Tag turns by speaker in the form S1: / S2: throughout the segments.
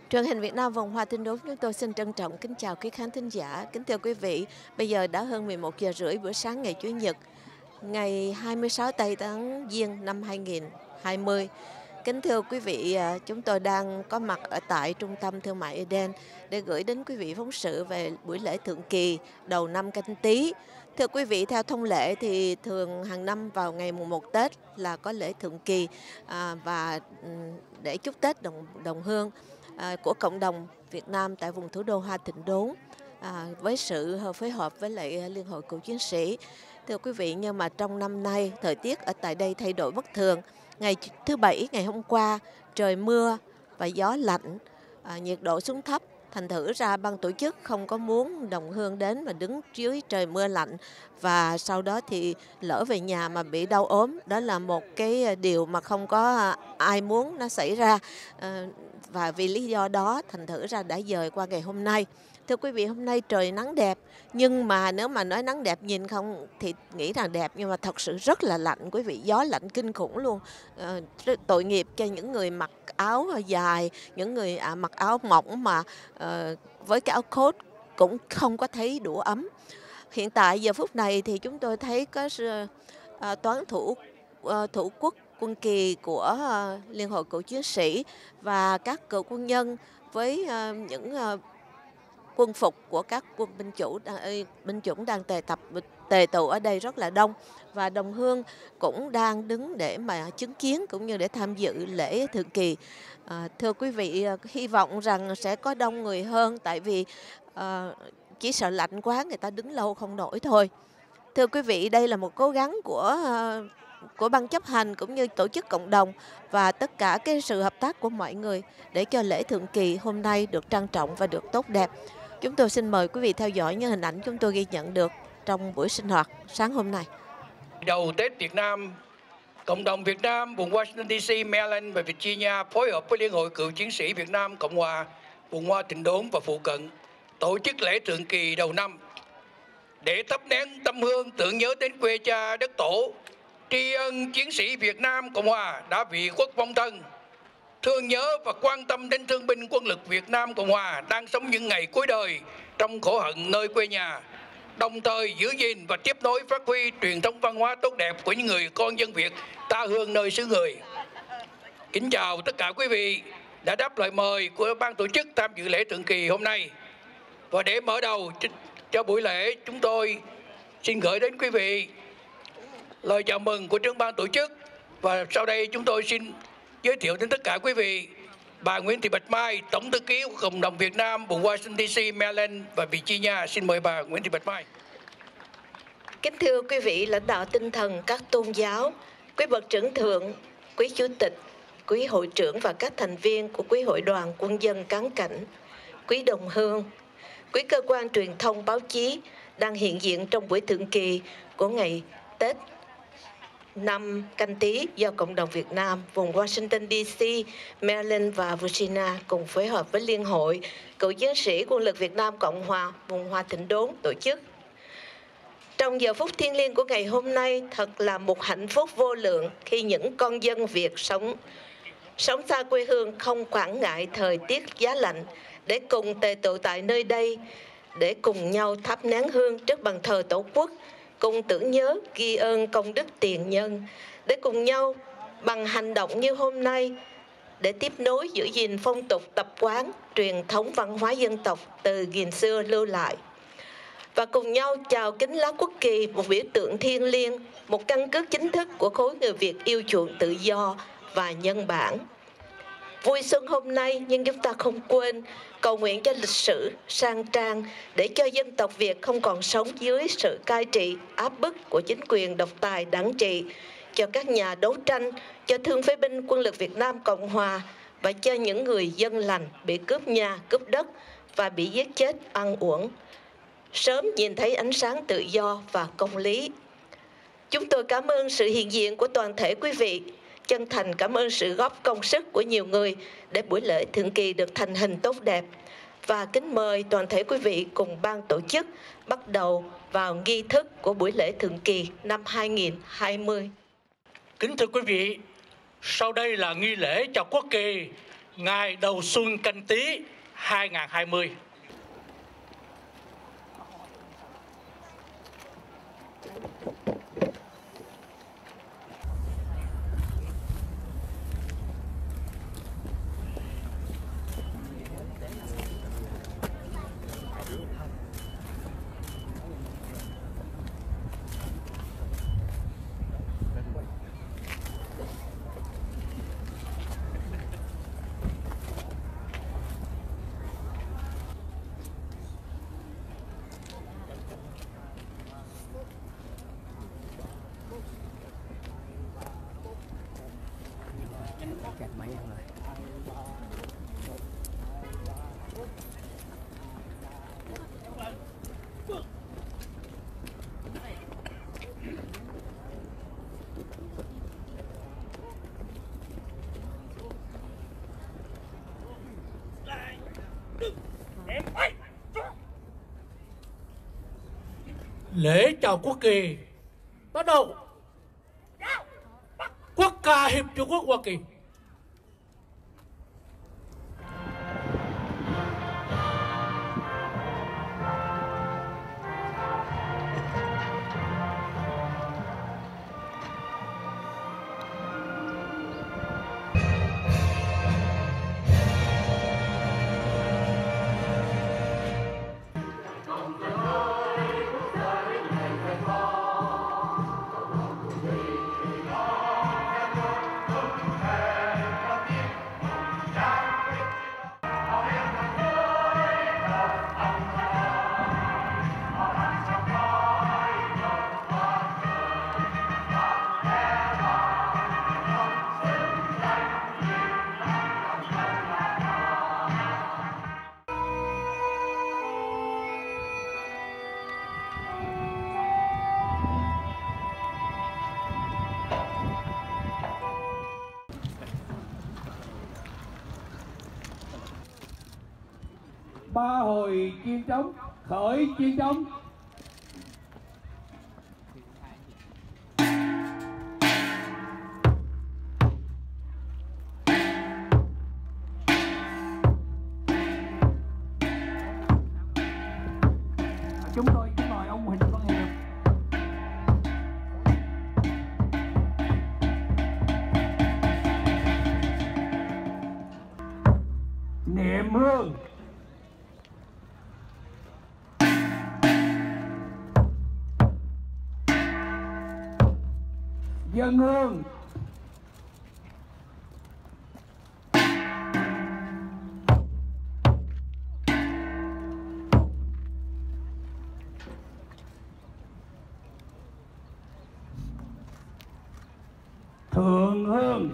S1: Truyền hình Việt Nam Vòng Hoa Tin Đốn chúng tôi xin trân trọng kính chào quý khán thính giả. Kính thưa quý vị, bây giờ đã hơn 11 giờ rưỡi buổi sáng ngày Chủ nhật, ngày 26 tây tháng Giêng năm 2020. Kính thưa quý vị, chúng tôi đang có mặt ở tại Trung tâm Thương mại Eden để gửi đến quý vị phóng sự về buổi lễ Thượng Kỳ đầu năm Canh Tý. Thưa quý vị, theo thông lệ thì thường hàng năm vào ngày mùng 1 Tết là có lễ Thượng Kỳ và để chúc Tết đồng hương của cộng đồng Việt Nam tại vùng thủ đô Hoa Thịnh Đốn với sự phối hợp với lại Liên hội Cựu chiến sĩ. Thưa quý vị, nhưng mà trong năm nay thời tiết ở tại đây thay đổi bất thường. Ngày thứ Bảy, ngày hôm qua, trời mưa và gió lạnh, nhiệt độ xuống thấp. Thành thử ra ban tổ chức không có muốn đồng hương đến mà đứng dưới trời mưa lạnh và sau đó thì lỡ về nhà mà bị đau ốm. Đó là một cái điều mà không có ai muốn nó xảy ra, và vì lý do đó thành thử ra đã dời qua ngày hôm nay. Thưa quý vị, hôm nay trời nắng đẹp, nhưng mà nếu mà nói nắng đẹp nhìn không thì nghĩ rằng đẹp, nhưng mà thật sự rất là lạnh quý vị, gió lạnh kinh khủng luôn. Tội nghiệp cho những người mặc áo dài, những người mặc áo mỏng mà với cái áo coat cũng không có thấy đủ ấm. Hiện tại giờ phút này thì chúng tôi thấy có toán thủ quốc quân kỳ của Liên hội Cựu chiến sĩ và các cựu quân nhân với những quân phục của các quân binh chủng đang tề tụ ở đây rất là đông, và đồng hương cũng đang đứng để mà chứng kiến cũng như để tham dự lễ Thượng Kỳ. Thưa quý vị, hy vọng rằng sẽ có đông người hơn, tại vì chỉ sợ lạnh quá người ta đứng lâu không nổi thôi. Thưa quý vị, đây là một cố gắng của ban chấp hành cũng như tổ chức cộng đồng và tất cả cái sự hợp tác của mọi người để cho lễ Thượng Kỳ hôm nay được trang trọng và được tốt đẹp. Chúng tôi xin mời quý vị theo dõi những hình ảnh chúng tôi ghi nhận được trong buổi sinh hoạt sáng hôm nay.
S2: Đầu Tết Việt Nam, cộng đồng Việt Nam vùng Washington DC, Maryland và Virginia phối hợp với Liên hội Cựu chiến sĩ Việt Nam Cộng hòa vùng Hoa Thịnh Đốn và phụ cận tổ chức lễ Thượng Kỳ đầu năm để thắp nén tâm hương tưởng nhớ đến quê cha đất tổ, tri ân chiến sĩ Việt Nam Cộng hòa đã vị quốc vong thân, thương nhớ và quan tâm đến thương binh quân lực Việt Nam Cộng hòa đang sống những ngày cuối đời trong khổ hận nơi quê nhà, đồng thời giữ gìn và tiếp nối phát huy truyền thống văn hóa tốt đẹp của những người con dân Việt ta hương nơi xứ người. Kính chào tất cả quý vị đã đáp lời mời của ban tổ chức tham dự lễ Thượng Kỳ hôm nay. Và để mở đầu cho buổi lễ, chúng tôi xin gửi đến quý vị lời chào mừng của trưởng ban tổ chức, và sau đây chúng tôi xin giới thiệu đến tất cả quý vị bà Nguyễn Thị Bạch Mai, Tổng thư ký của cộng đồng Việt Nam vùng Washington DC, Maryland và Virginia. Xin mời bà Nguyễn Thị Bạch Mai.
S1: Kính thưa quý vị lãnh đạo tinh thần các tôn giáo, quý bậc trưởng thượng, quý chủ tịch, quý hội trưởng và các thành viên của quý hội đoàn quân dân cán cảnh, quý đồng hương, quý cơ quan truyền thông báo chí đang hiện diện trong buổi Thượng Kỳ của ngày Tết năm Canh Tý do cộng đồng Việt Nam vùng Washington DC, Maryland và Virginia cùng phối hợp với Liên hội Cựu chiến sĩ Quân lực Việt Nam Cộng hòa vùng Hoa Thịnh Đốn tổ chức. Trong giờ phút thiêng liêng của ngày hôm nay, thật là một hạnh phúc vô lượng khi những con dân Việt sống xa quê hương không quản ngại thời tiết giá lạnh để cùng tề tụ tại nơi đây, để cùng nhau thắp nén hương trước bàn thờ Tổ quốc, cùng tưởng nhớ ghi ơn công đức tiền nhân, để cùng nhau bằng hành động như hôm nay để tiếp nối giữ gìn phong tục tập quán, truyền thống văn hóa dân tộc từ nghìn xưa lưu lại, và cùng nhau chào kính lá quốc kỳ, một biểu tượng thiêng liêng, một căn cứ chính thức của khối người Việt yêu chuộng tự do và nhân bản. Vui xuân hôm nay, nhưng chúng ta không quên cầu nguyện cho lịch sử sang trang để cho dân tộc Việt không còn sống dưới sự cai trị, áp bức của chính quyền độc tài đảng trị, cho các nhà đấu tranh, cho thương phế binh Quân lực Việt Nam Cộng hòa và cho những người dân lành bị cướp nhà, cướp đất và bị giết chết oan uổng, sớm nhìn thấy ánh sáng tự do và công lý. Chúng tôi cảm ơn sự hiện diện của toàn thể quý vị, chân thành cảm ơn sự góp công sức của nhiều người để buổi lễ Thượng Kỳ được thành hình tốt đẹp, và kính mời toàn thể quý vị cùng ban tổ chức bắt đầu vào nghi thức của buổi lễ Thượng Kỳ năm 2020.
S3: Kính thưa quý vị, sau đây là nghi lễ chào quốc kỳ ngày đầu xuân Canh Tý 2020. Lễ chào quốc kỳ bắt đầu. Quốc ca Hiệp Trung Quốc Hoa Kỳ.
S4: Ba hồi chiên trống, khởi chiên trống. Chúng tôi kính mời ông Huỳnh Văn Hiệp. Niệm hương. Dân hương. Thượng hương.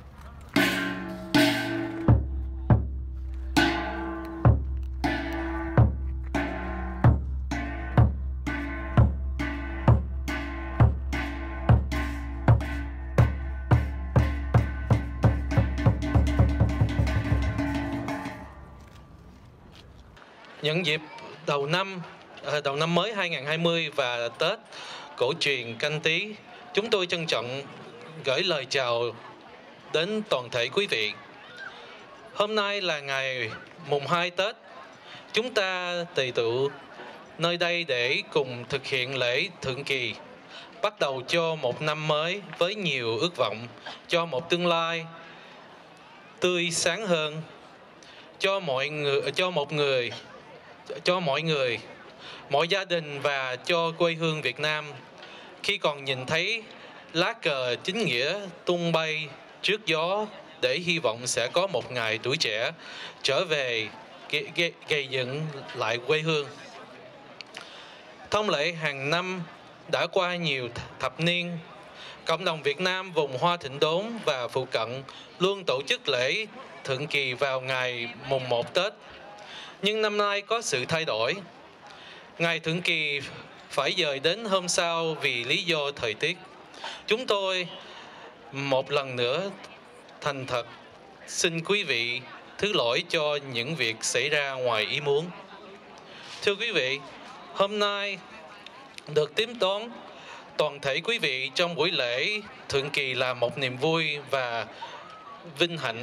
S5: Nhân dịp đầu năm mới 2020 và Tết cổ truyền Canh Tý, chúng tôi trân trọng gửi lời chào đến toàn thể quý vị. Hôm nay là ngày mùng 2 Tết, chúng ta tề tựu nơi đây để cùng thực hiện lễ thượng kỳ, bắt đầu cho một năm mới với nhiều ước vọng, cho một tương lai tươi sáng hơn, cho mọi người, mọi gia đình và cho quê hương Việt Nam. Khi còn nhìn thấy lá cờ chính nghĩa tung bay trước gió, để hy vọng sẽ có một ngày tuổi trẻ trở về gây dựng lại quê hương. Thông lệ hàng năm đã qua nhiều thập niên, cộng đồng Việt Nam vùng Hoa Thịnh Đốn và phụ cận luôn tổ chức lễ thượng kỳ vào ngày mùng 1 Tết. Nhưng năm nay có sự thay đổi. Ngày thượng kỳ phải dời đến hôm sau vì lý do thời tiết. Chúng tôi một lần nữa thành thật xin quý vị thứ lỗi cho những việc xảy ra ngoài ý muốn. Thưa quý vị, hôm nay được tiếp đón toàn thể quý vị trong buổi lễ thượng kỳ là một niềm vui và vinh hạnh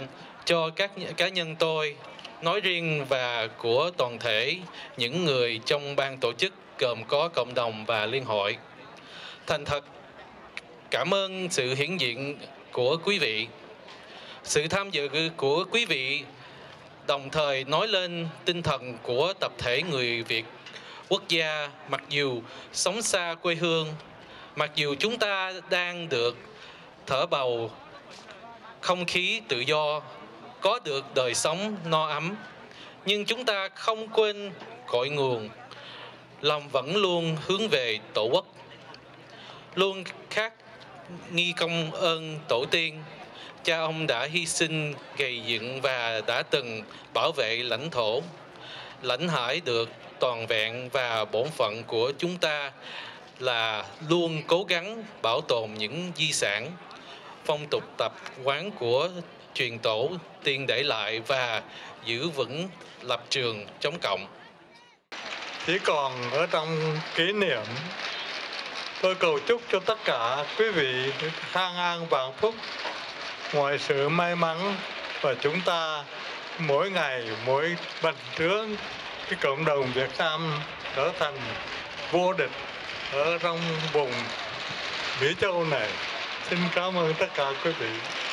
S5: cho các cá nhân tôi nói riêng và của toàn thể những người trong ban tổ chức gồm có cộng đồng và liên hội. Thành thật cảm ơn sự hiện diện của quý vị. Sự tham dự của quý vị đồng thời nói lên tinh thần của tập thể người Việt quốc gia, mặc dù sống xa quê hương, mặc dù chúng ta đang được thở bầu không khí tự do, có được đời sống no ấm, nhưng chúng ta không quên cội nguồn, lòng vẫn luôn hướng về Tổ quốc, luôn khắc ghi công ơn tổ tiên. Cha ông đã hy sinh gầy dựng và đã từng bảo vệ lãnh thổ, lãnh hải được toàn vẹn, và bổn phận của chúng ta là luôn cố gắng bảo tồn những di sản, phong tục tập quán của truyền tổ tiên để lại và giữ vững lập trường chống cộng.
S6: Chỉ còn ở trong kỷ niệm, tôi cầu chúc cho tất cả quý vị khang an vạn phúc, mọi sự may mắn, và chúng ta mỗi ngày mỗi bành trướng cái cộng đồng Việt Nam trở thành vô địch ở trong vùng Mỹ Châu này. Xin cảm ơn tất cả quý vị.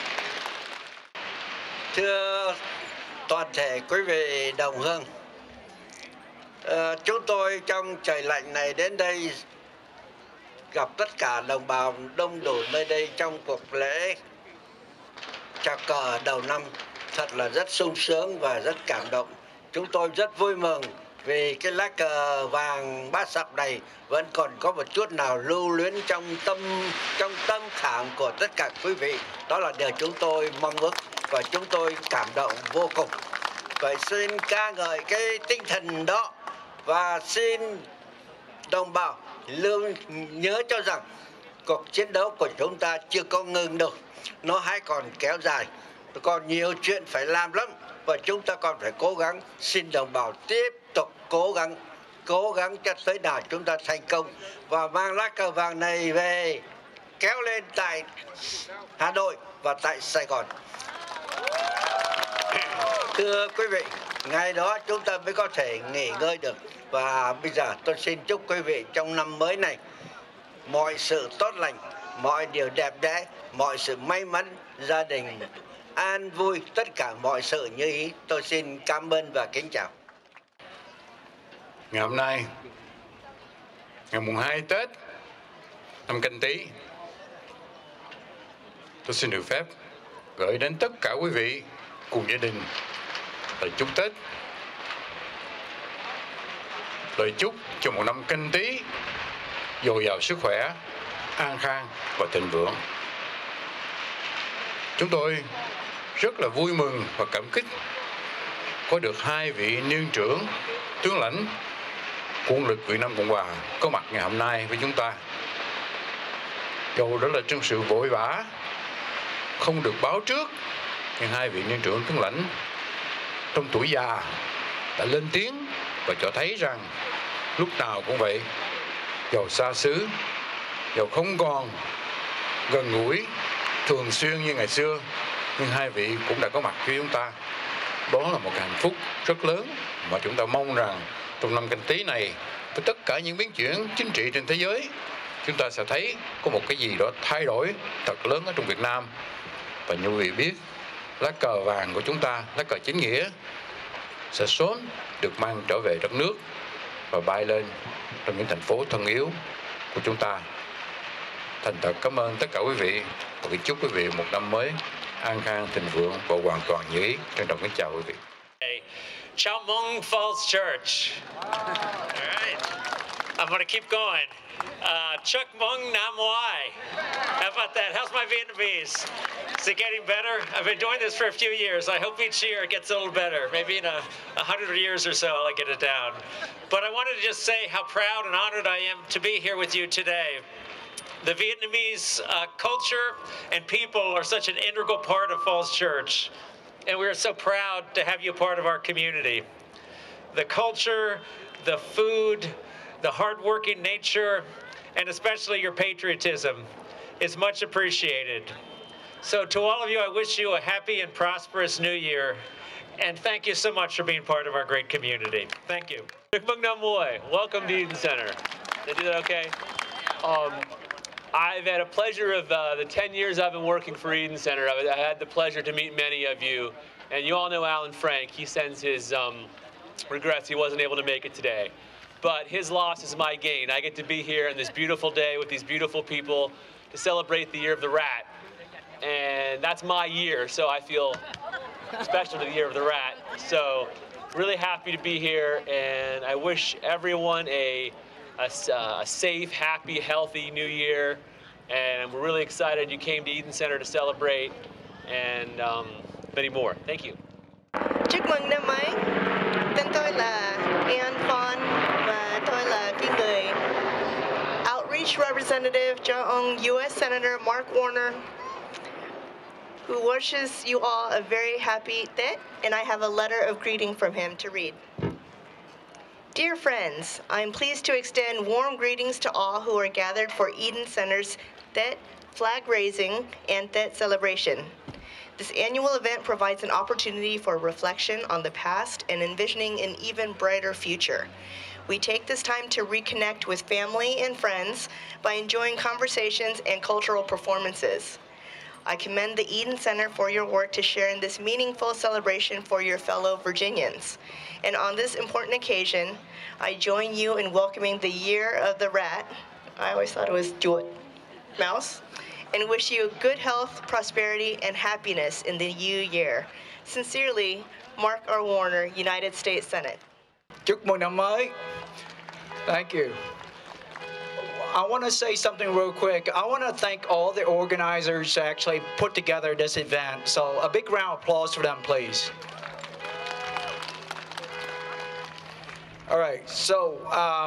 S7: Thưa toàn thể quý vị đồng hương, chúng tôi trong trời lạnh này đến đây gặp tất cả đồng bào đông đủ nơi đây trong cuộc lễ chào cờ đầu năm, thật là rất sung sướng và rất cảm động. Chúng tôi rất vui mừng vì cái lá cờ vàng bát sọc này vẫn còn có một chút nào lưu luyến trong tâm khảm của tất cả quý vị. Đó là điều chúng tôi mong ước và chúng tôi cảm động vô cùng. Vậy xin ca ngợi cái tinh thần đó và xin đồng bào luôn nhớ cho rằng cuộc chiến đấu của chúng ta chưa có ngừng đâu, nó hay còn kéo dài, còn nhiều chuyện phải làm lắm và chúng ta còn phải cố gắng. Xin đồng bào tiếp tục cố gắng cho tới nào chúng ta thành công và mang lá cờ vàng này về kéo lên tại Hà Nội và tại Sài Gòn. Thưa quý vị, ngày đó chúng ta mới có thể nghỉ ngơi được. Và bây giờ tôi xin chúc quý vị trong năm mới này mọi sự tốt lành, mọi điều đẹp đẽ, mọi sự may mắn, gia đình an vui, tất cả mọi sự như ý. Tôi xin cảm ơn và kính chào.
S8: Ngày hôm nay, ngày mùng 2 Tết năm Canh Tý, tôi xin được phép gửi đến tất cả quý vị cùng gia đình lời chúc Tết, lời chúc cho một năm Canh Tý dồi dào sức khỏe, an khang và thịnh vượng. Chúng tôi rất là vui mừng và cảm kích có được hai vị niên trưởng tướng lãnh quân lực Việt Nam Cộng Hòa có mặt ngày hôm nay với chúng ta. Dầu đó là trong sự vội vã không được báo trước, nhưng hai vị niên trưởng tướng lãnh trong tuổi già đã lên tiếng và cho thấy rằng lúc nào cũng vậy, dầu xa xứ, dầu không còn gần gũi thường xuyên như ngày xưa, nhưng hai vị cũng đã có mặt với chúng ta. Đó là một hạnh phúc rất lớn mà chúng ta mong rằng trong năm Canh Tý này, với tất cả những biến chuyển chính trị trên thế giới, chúng ta sẽ thấy có một cái gì đó thay đổi thật lớn ở trong Việt Nam. Và như quý vị biết, lá cờ vàng của chúng ta, lá cờ chính nghĩa, sẽ sớm được mang trở về đất nước và bay lên trong những thành phố thân yếu của chúng ta. Thành thật cảm ơn tất cả quý vị và chúc quý vị một năm mới an khang, thịnh vượng và hoàn toàn như ý. Trân trọng kính chào quý vị.
S9: Chào mừng Falls Church. All right. I'm going to keep going. Chúc mừng năm mới. How about that? How's my Vietnamese? Is it getting better? I've been doing this for a few years. I hope each year it gets a little better. Maybe in 100 years or so I'll get it down. But I wanted to just say how proud and honored I am to be here with you today. The Vietnamese culture and people are such an integral part of Falls Church. And we are so proud to have you part of our community. The culture, the food, the hardworking nature, and especially your patriotism is much appreciated. So to all of you, I wish you a happy and prosperous new year. And thank you so much for being part of our great community. Thank you.
S10: Mung Nam Moy, welcome to Eden Center. Did I do that okay? I've had a pleasure of the 10 years I've been working for Eden Center. I had the pleasure to meet many of you. And you all know Alan Frank. He sends his regrets he wasn't able to make it today. But his loss is my gain. I get to be here on this beautiful day with these beautiful people to celebrate the Year of the Rat. And that's my year, so I feel special to the Year of the Rat. So really happy to be here, and I wish everyone a safe, happy, healthy new year. And we're really excited you came to Eden Center to celebrate, and many more. Thank you.
S11: Chúc mừng năm mới. Tên tôi là Ian Phong và tôi là cái người outreach representative cho ông U.S. Senator Mark Warner, who wishes you all a very happy Tết, and I have a letter of greeting from him to read. Dear friends, I am pleased to extend warm greetings to all who are gathered for Eden Center's Tết flag raising and Tết celebration. This annual event provides an opportunity for reflection on the past and envisioning an even brighter future. We take this time to reconnect with family and friends by enjoying conversations and cultural performances. I commend the Eden Center for your work to share in this meaningful celebration for your fellow Virginians. And on this important occasion, I join you in welcoming the Year of the Rat. I always thought it was mouse. And wish you good health, prosperity, and happiness in the new year. Sincerely, Mark R. Warner, United States Senate.
S2: Chúc mừng năm mới. Thank you. I want to say something real quick. I want to thank all the organizers that actually put together this event. So a big round of applause for them, please. All right. So,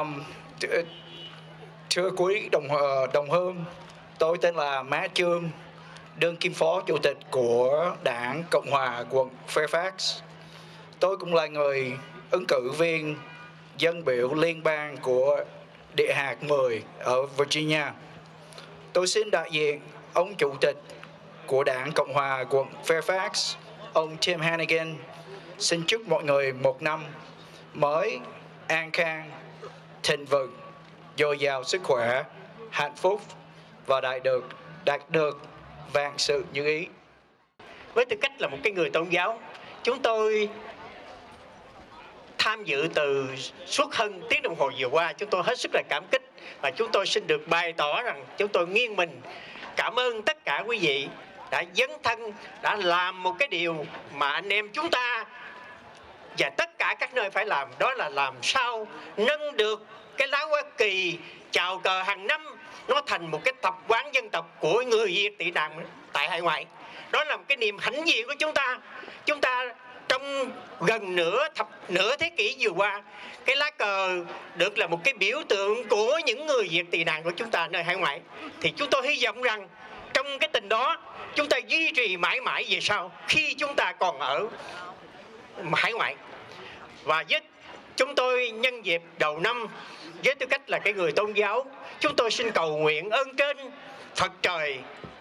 S2: thưa quý đồng hương, tôi tên là Má Trương, đương kim phó chủ tịch của Đảng Cộng hòa quận Fairfax. Tôi cũng là người ứng cử viên dân biểu liên bang của địa hạt 10 ở Virginia. Tôi xin đại diện ông chủ tịch của Đảng Cộng hòa quận Fairfax, ông Tim Hannigan, xin chúc mọi người một năm mới an khang, thịnh vượng, dồi dào sức khỏe, hạnh phúc và đạt được vạn sự như ý.
S12: Với tư cách là một cái người tôn giáo, chúng tôi tham dự từ suốt hơn tiếng đồng hồ vừa qua, chúng tôi hết sức là cảm kích và chúng tôi xin được bày tỏ rằng chúng tôi nghiêng mình cảm ơn tất cả quý vị đã dấn thân, đã làm một cái điều mà anh em chúng ta và tất cả các nơi phải làm, đó là làm sao nâng được cái lá hoa kỳ chào cờ hàng năm nó thành một cái tập quán dân tộc của người Việt tị nạn tại hải ngoại. Đó là một cái niềm hãnh diện của chúng ta. Chúng ta trong gần nửa thế kỷ vừa qua, cái lá cờ được là một cái biểu tượng của những người Việt tị nạn của chúng ta nơi hải ngoại. Thì chúng tôi hy vọng rằng trong cái tình đó chúng ta duy trì mãi mãi về sau khi chúng ta còn ở hải ngoại. Và với chúng tôi nhân dịp đầu năm, với tư cách là cái người tôn giáo, chúng tôi xin cầu nguyện ơn trên Phật trời,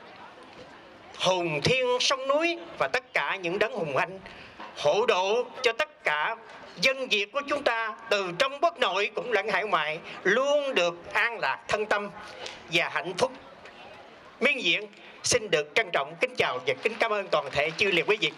S12: hùng thiên sông núi và tất cả những đấng hùng anh hộ độ cho tất cả dân Việt của chúng ta từ trong quốc nội cũng lẫn hải ngoại luôn được an lạc thân tâm và hạnh phúc miên diện. Xin được trân trọng kính chào và kính cảm ơn toàn thể chư liệt quý vị.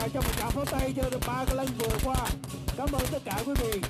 S4: cho một tràng pháo tay cho 3 cái lân vừa qua. Cảm ơn tất cả quý vị.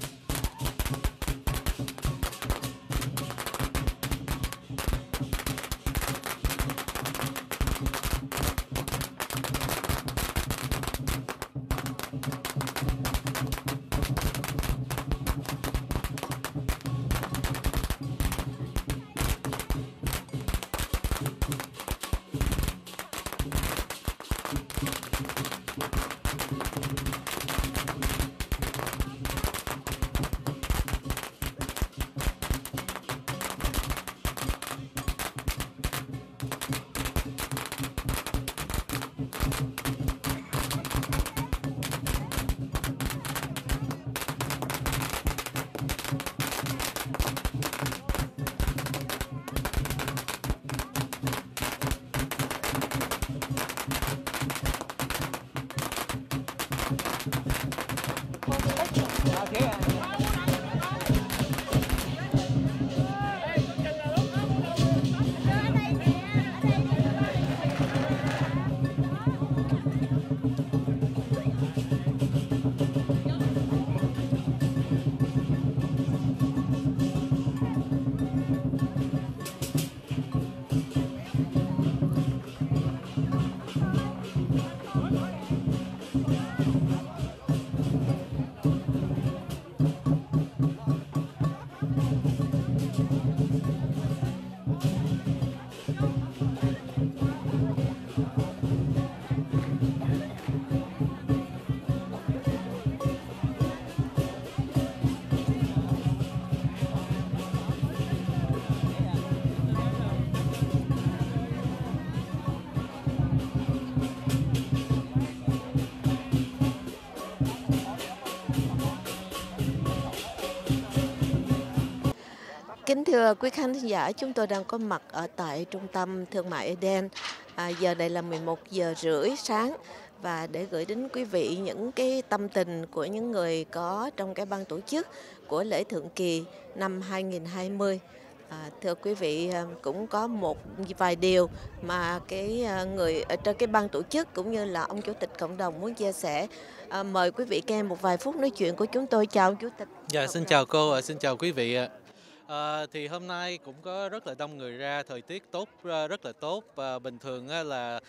S1: Kính thưa quý khán giả, chúng tôi đang có mặt ở tại Trung tâm Thương mại Eden. Giờ đây là 11 giờ rưỡi sáng và để gửi đến quý vị những cái tâm tình của những người có trong cái ban tổ chức của lễ thượng kỳ năm 2020. Thưa quý vị, cũng có một vài điều mà cái người ở trên cái ban tổ chức cũng như là ông chủ tịch cộng đồng muốn chia sẻ. Mời quý vị nghe một vài phút nói chuyện của chúng tôi. Chào ông chủ tịch.
S5: Dạ, xin chào cô, xin chào quý vị ạ. Thì hôm nay cũng có rất là đông người ra, thời tiết tốt, rất là tốt. Bình thường là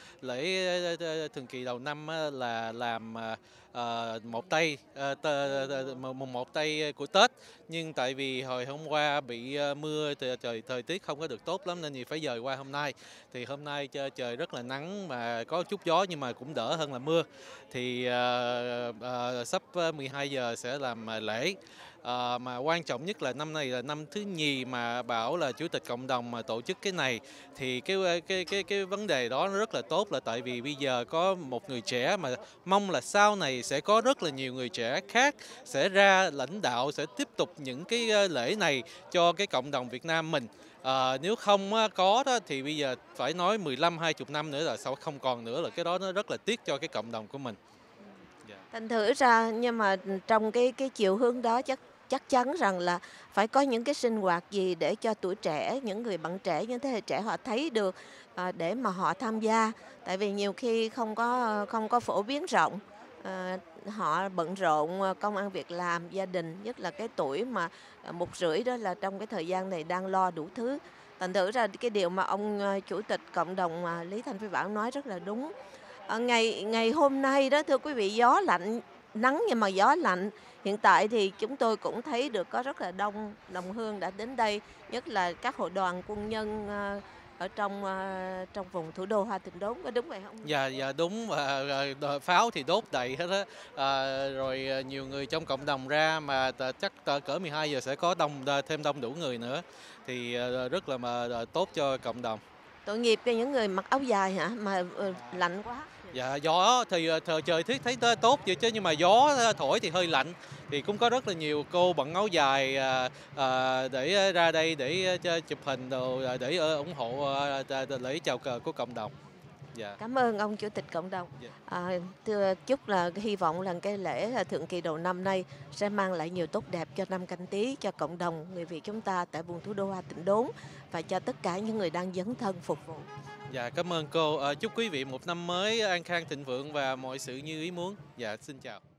S5: lễ thường kỳ đầu năm là làm một tây, mùng 1 tây của Tết, nhưng tại vì hồi hôm qua bị mưa, thời tiết không có được tốt lắm nên phải dời qua hôm nay. Thì hôm nay trời rất là nắng mà có chút gió nhưng mà cũng đỡ hơn là mưa. Thì sắp 12 giờ sẽ làm lễ. Mà quan trọng nhất là năm này là năm thứ nhì mà Bảo là chủ tịch cộng đồng mà tổ chức cái này, thì cái vấn đề đó nó rất là tốt, là tại vì bây giờ có một người trẻ mà mong là sau này sẽ có rất là nhiều người trẻ khác sẽ ra lãnh đạo, sẽ tiếp tục những cái lễ này cho cái cộng đồng Việt Nam mình. Nếu không có đó thì bây giờ phải nói 15-20 năm nữa là sao không còn nữa, là cái đó nó rất là tiếc cho cái cộng đồng của mình.
S1: Thành thử ra nhưng mà trong cái chiều hướng đó chắc chắn rằng là phải có những cái sinh hoạt gì để cho tuổi trẻ, những người bạn trẻ, những thế hệ trẻ họ thấy được để mà họ tham gia. Tại vì nhiều khi không có phổ biến rộng, họ bận rộn công ăn việc làm, gia đình, nhất là cái tuổi mà 1,5 đó là trong cái thời gian này đang lo đủ thứ. Thành thử ra cái điều mà ông chủ tịch cộng đồng Lý Thanh Phi Bảo nói rất là đúng. Ngày hôm nay đó thưa quý vị, gió lạnh, nắng nhưng mà gió lạnh. Hiện tại thì chúng tôi cũng thấy được có rất là đông đồng hương đã đến đây, nhất là các hội đoàn quân nhân ở trong vùng thủ đô Hoa Thịnh Đốn, có đúng vậy không?
S5: Dạ đúng, pháo thì đốt đầy hết á, rồi nhiều người trong cộng đồng ra mà chắc cỡ 12 giờ sẽ có thêm đông đủ người nữa, thì rất là tốt cho cộng đồng.
S1: Tội nghiệp cho những người mặc áo dài hả, mà lạnh quá.
S5: Dạ, gió thì trời thiết thấy tốt vậy chứ, nhưng mà gió thổi thì hơi lạnh. Thì cũng có rất là nhiều cô bận áo dài để ra đây để chụp hình đồ, để ủng hộ lễ chào cờ của cộng đồng. Dạ.
S1: Cảm ơn ông chủ tịch cộng đồng. Thưa chúc là hy vọng là cái lễ thượng kỳ đầu năm nay sẽ mang lại nhiều tốt đẹp cho năm Canh Tý, cho cộng đồng người Việt chúng ta tại vùng thủ đô Hoa Thịnh Đốn và cho tất cả những người đang dấn thân phục vụ.
S5: Dạ, cảm ơn cô. Chúc quý vị một năm mới an khang thịnh vượng và mọi sự như ý muốn. Dạ, xin chào.